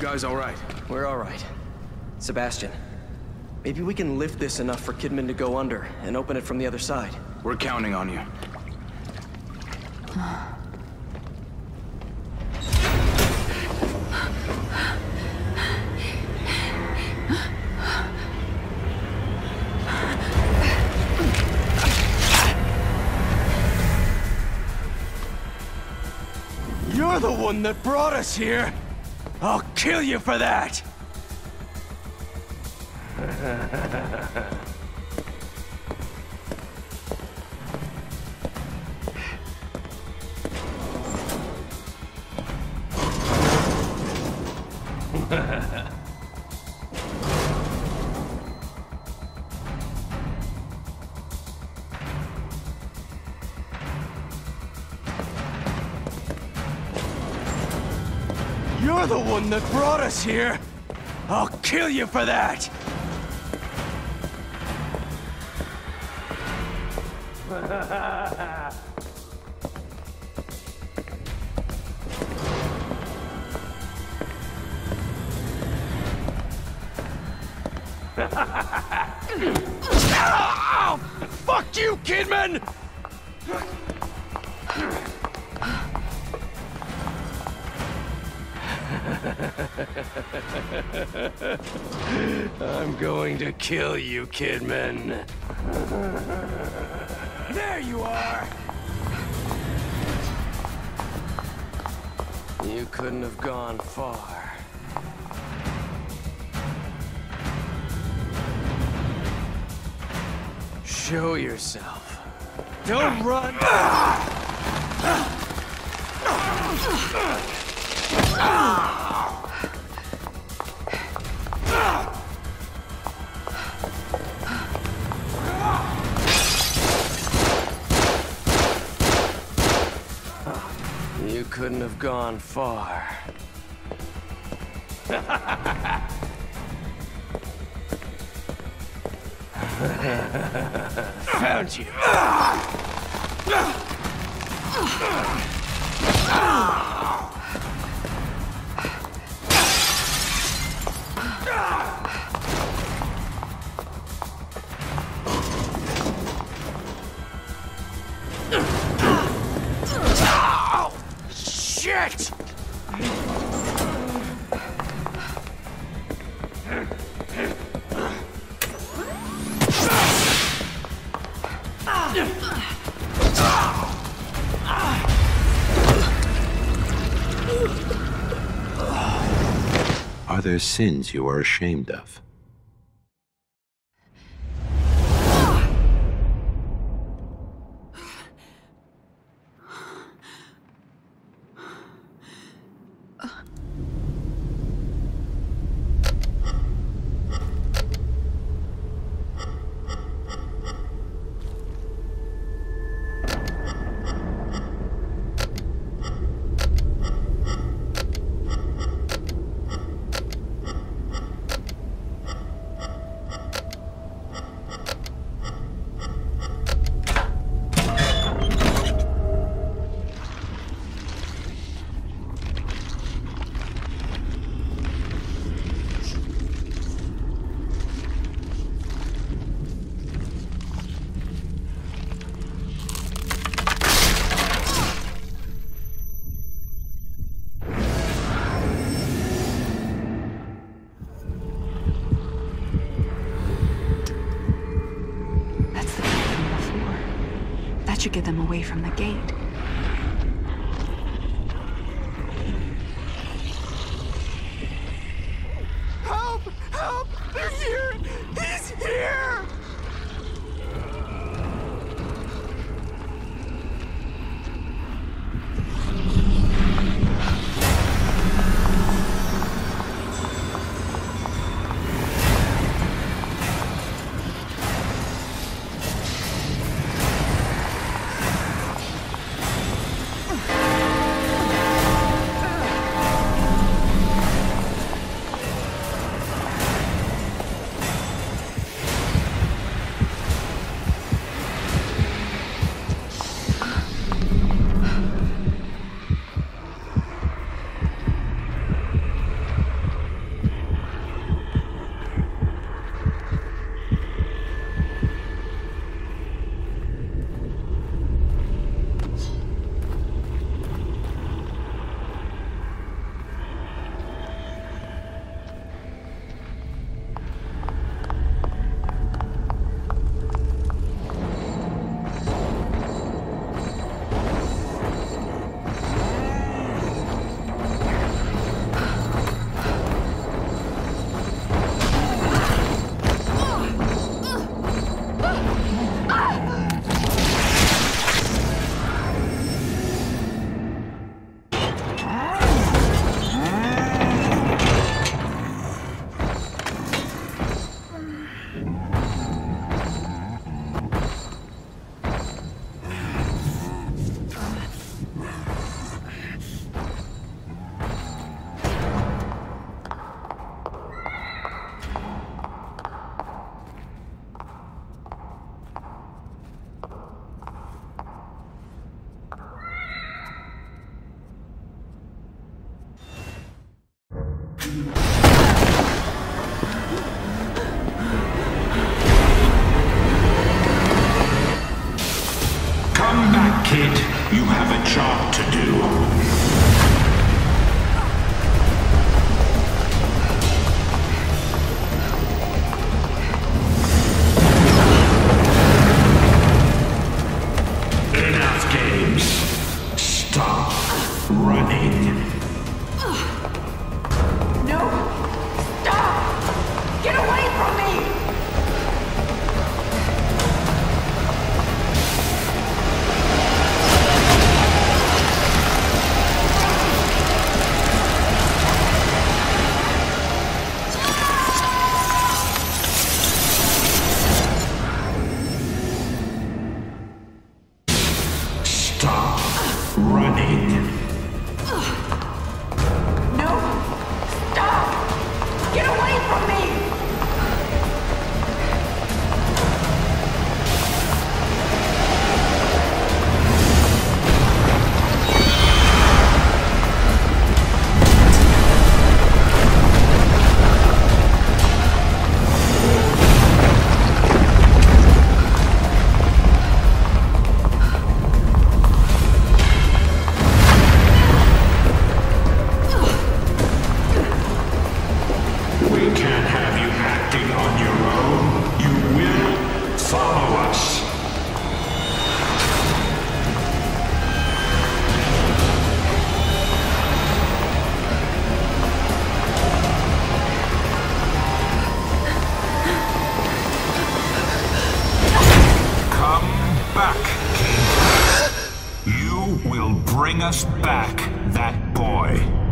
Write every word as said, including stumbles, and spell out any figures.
guys all right? We're all right. Sebastian, maybe we can lift this enough for Kidman to go under and open it from the other side. We're counting on you. You're the one that brought us here! I'll kill you for that! You're the one that brought us here! I'll kill you for that! Oh, fuck you, Kidman! I'm going to kill you, Kidman. There you are! You couldn't have gone far. Show yourself. Don't run! You couldn't have gone far. Found you. Shit! Are there sins you are ashamed of? Should get them away from the gate. Help! Help! They're here! He's here! You have a job to do. Enough games. Stop running. No! Stop! Get away from me! Stop running. No! Stop! Get away from me! We can't have you acting on your own. You will follow us. Come back, King. You will bring us back that boy.